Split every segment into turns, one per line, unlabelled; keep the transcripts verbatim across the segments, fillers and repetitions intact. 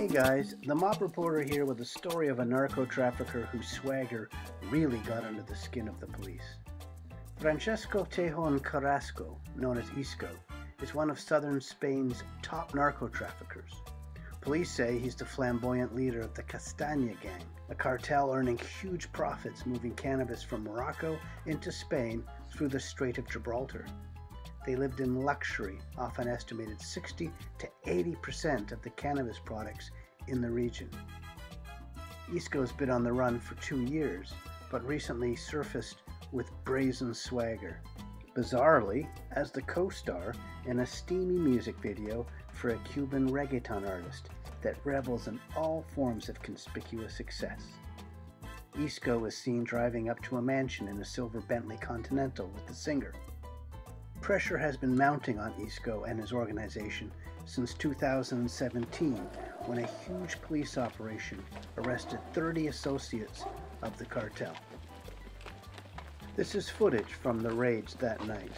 Hey guys, the Mob Reporter here with a story of a narco-trafficker whose swagger really got under the skin of the police. Francesco Tejón Carrasco, known as Isco, is one of southern Spain's top narco-traffickers. Police say he's the flamboyant leader of the Castaña gang, a cartel earning huge profits moving cannabis from Morocco into Spain through the Strait of Gibraltar. They lived in luxury, often estimated sixty to eighty percent of the cannabis products in the region. Isco's been on the run for two years, but recently surfaced with brazen swagger. Bizarrely, as the co-star in a steamy music video for a Cuban reggaeton artist that revels in all forms of conspicuous success. Isco is seen driving up to a mansion in a silver Bentley Continental with the singer. Pressure has been mounting on Isco and his organization since two thousand seventeen, when a huge police operation arrested thirty associates of the cartel. This is footage from the raids that night.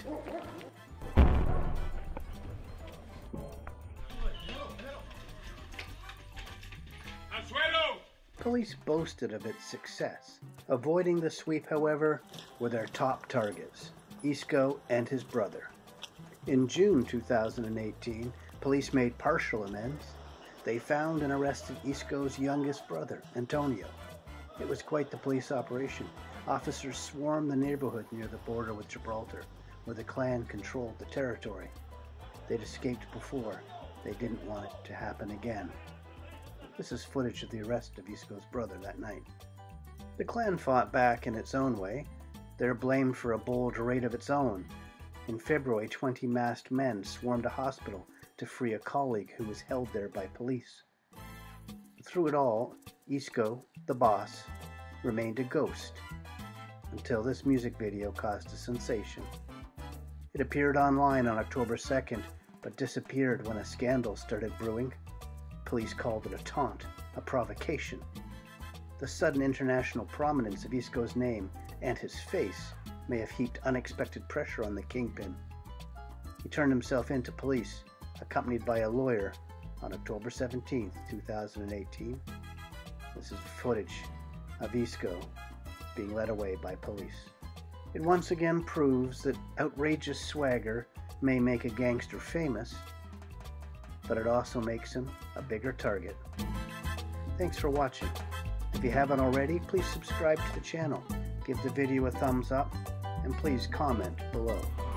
Police boasted of its success. Avoiding the sweep, however, were their top targets, Isco and his brother. In June two thousand eighteen, police made partial amends. They found and arrested Isco's youngest brother, Antonio. It was quite the police operation. Officers swarmed the neighborhood near the border with Gibraltar, where the clan controlled the territory. They'd escaped before. They didn't want it to happen again. This is footage of the arrest of Isco's brother that night. The clan fought back in its own way. They're blamed for a bold raid of its own. In February, twenty masked men swarmed a hospital to free a colleague who was held there by police. Through it all, Isco, the boss, remained a ghost, until this music video caused a sensation. It appeared online on October second, but disappeared when a scandal started brewing. Police called it a taunt, a provocation. The sudden international prominence of Isco's name and his face may have heaped unexpected pressure on the kingpin. He turned himself in to police, accompanied by a lawyer, on October seventeenth, two thousand eighteen. This is footage of Isco being led away by police. It once again proves that outrageous swagger may make a gangster famous, but it also makes him a bigger target. Thanks for watching. If you haven't already, please subscribe to the channel, give the video a thumbs up, and please comment below.